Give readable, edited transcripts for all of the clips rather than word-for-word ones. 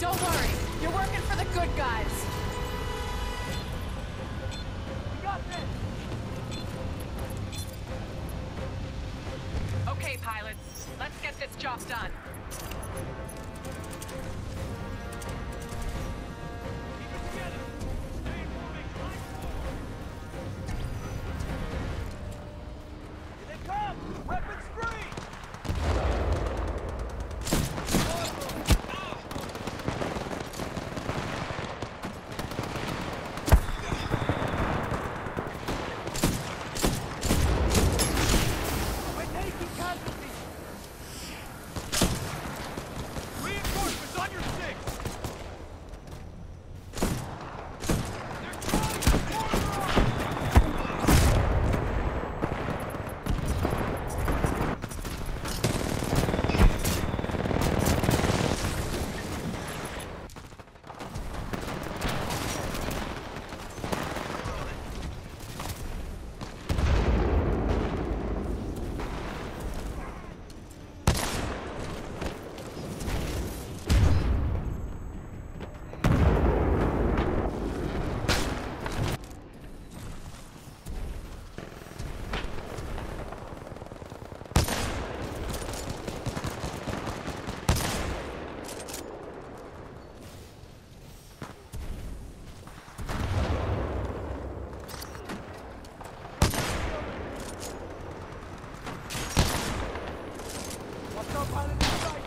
Don't worry. You're working for the good guys. We got this! Okay, pilots. Let's get this job done. Keep it together! Stay moving like Here they come! Weapons free! We're taking casualties! Reinforcements on your six! They're trying to corner us! Watch out, pilot in sight!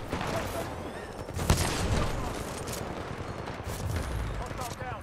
Hostile down!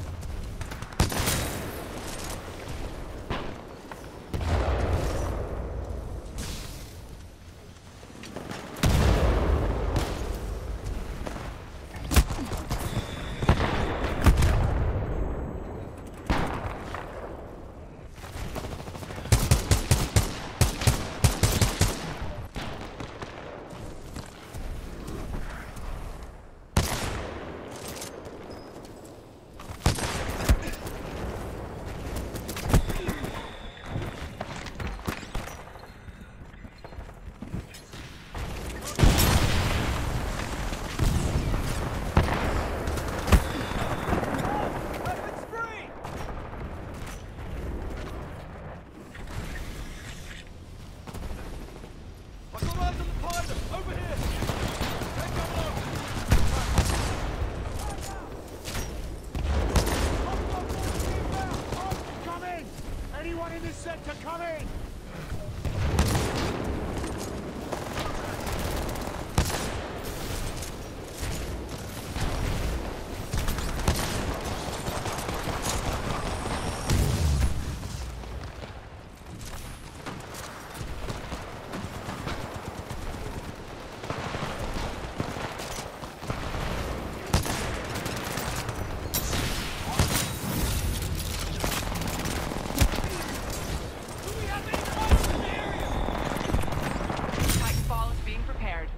Weapons free! Buckle on to the pilot! Over here! Take them low! Come in! Anyone in this sector, come in! Do we have any fighters in the area? Titanfall is being prepared.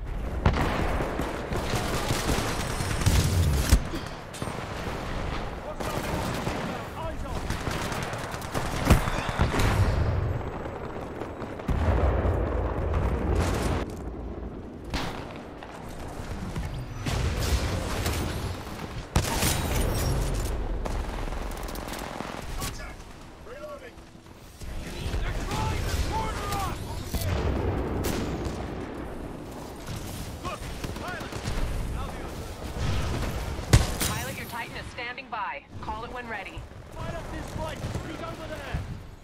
Hostile down. Eyes on! Contact! Reloading! They're trying to corner us! Look! Pilot! Pilot, your Titan is standing by. Call it when ready. Fight up this flight! He's over there!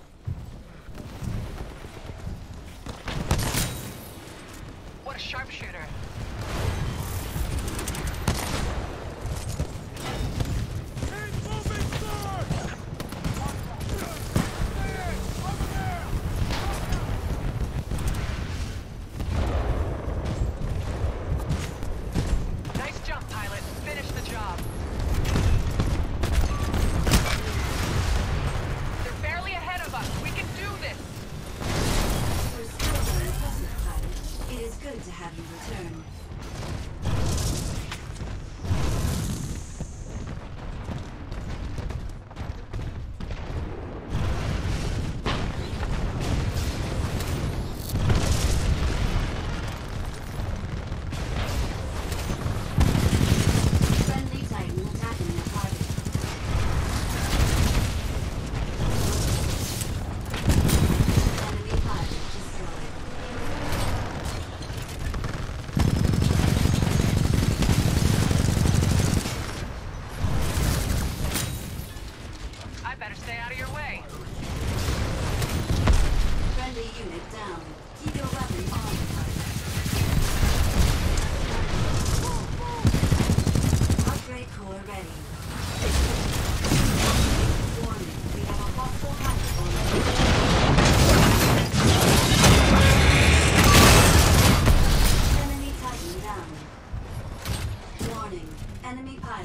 What a sharpshooter. Keep moving forward! There! Over there! Nice jump, pilot. Finish the job. They're barely ahead of us. We can do this. We're still very present, pilot. It is good to have you return.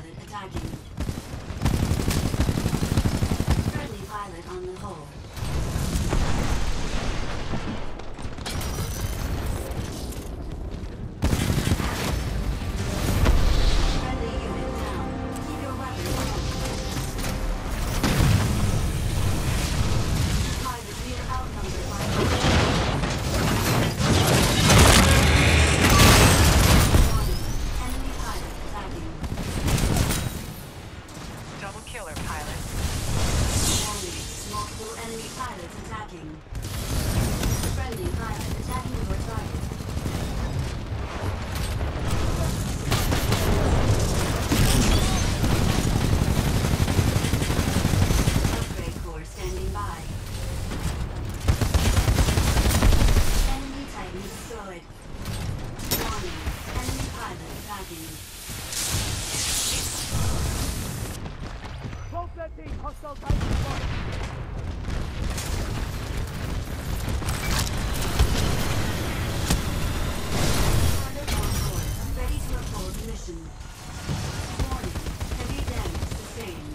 pilot attacking. Friendly pilot on the hull. Friendly unit down. Keep your weapons on. Pilot, we are outnumbered by enemy pilot attacking. Double killer, pilot. Warning, multiple enemy pilots attacking. Friendly pilot attacking your target. Upgrade core standing by. Enemy Titan destroyed. Warning, enemy pilot attacking. 12-13, hostile Titan spotted. Pilot on board, ready to uphold mission. Warning, heavy damage sustained.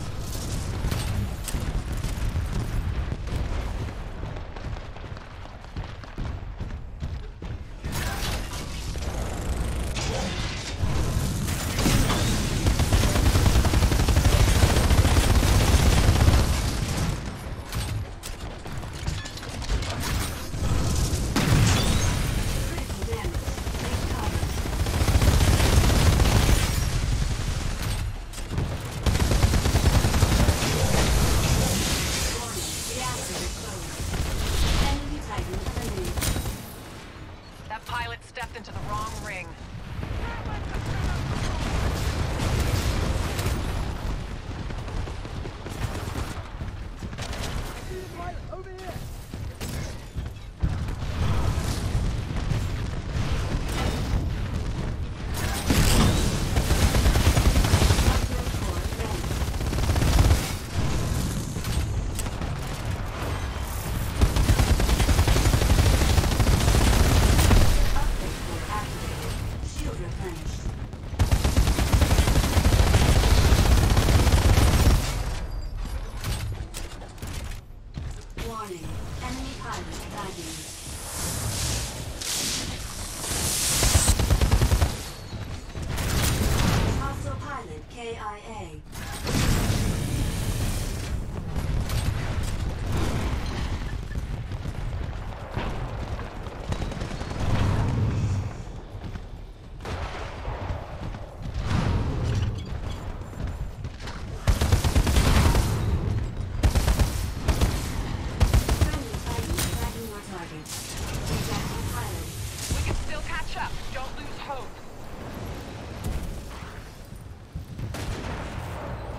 Critical damage. Take cover. Warning, reactor exposed. Enemy Titan eliminated. That pilot stepped into the wrong ring. Pilot, over here. Upgrade core ready. Upgrade core activated. Shield replenished. Warning, enemy pilot attacking. Hostile pilot KIA. Friendly Titan attacking your target. Ejecting pilot. We can still catch up. Don't lose hope.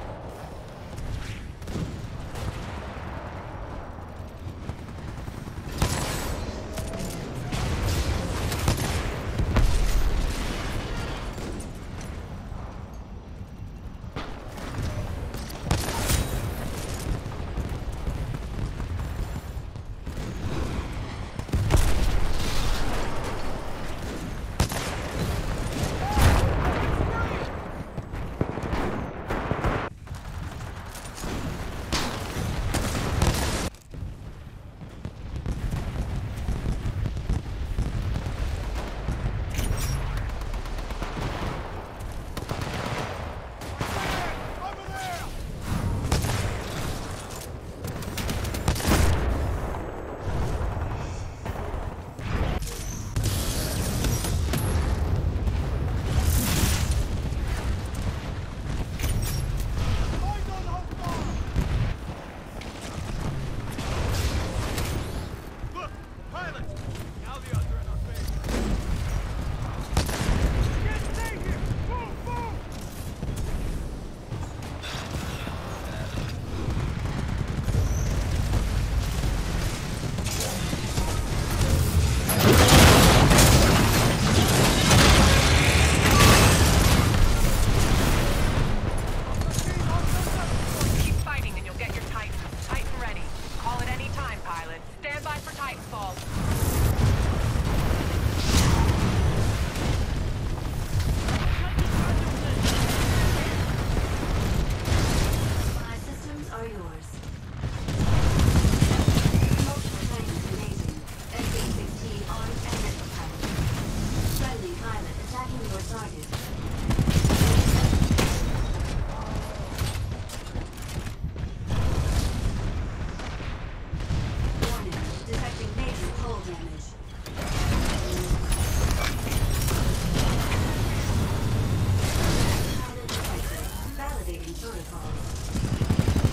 protocols.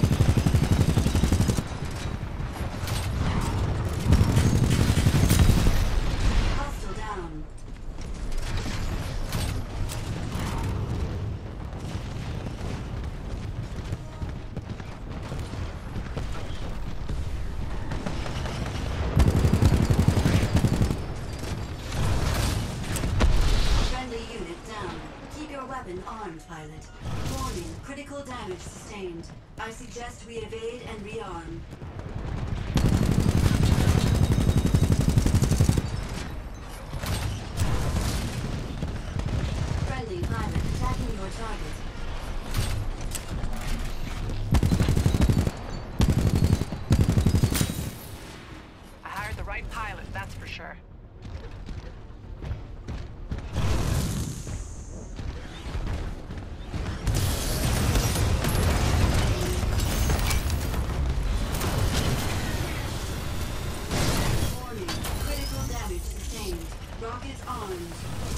Hostile down. Friendly unit down. Keep your weapon armed, pilot. Warning, critical damage sustained. I suggest we evade and rearm. Friendly pilot attacking your target. I hired the right pilot, that's for sure. Warning, critical damage sustained. Rocket armed.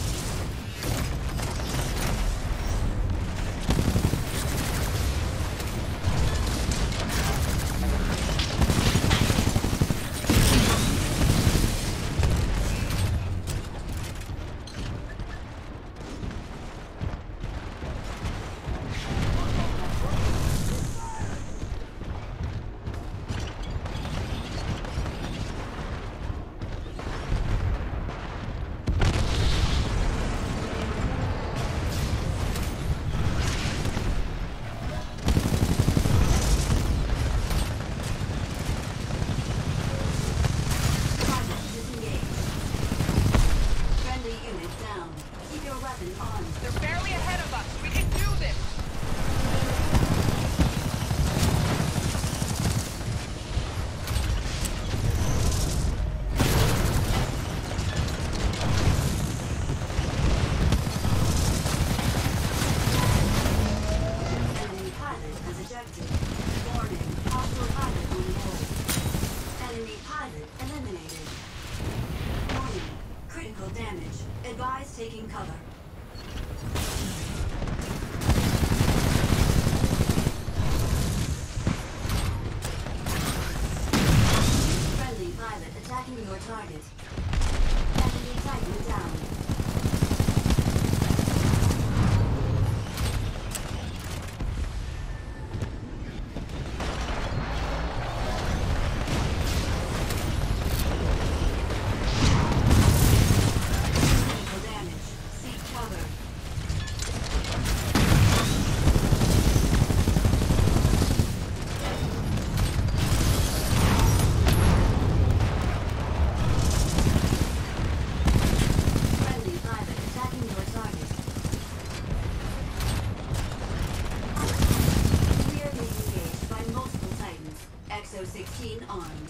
Pilot disengaged. Friendly unit down. Keep your weapon armed. They're barely ahead of us. We can do this. Enemy pilot has ejected. Warning, hostile pilot on board. Enemy pilot eliminated. Warning, critical damage. Advise taking cover. Friendly pilot attacking your target. Enemy Titan down. Critical damage. Seek cover. Friendly pilot attacking your target. We are being engaged by multiple Titans. XO-16 armed.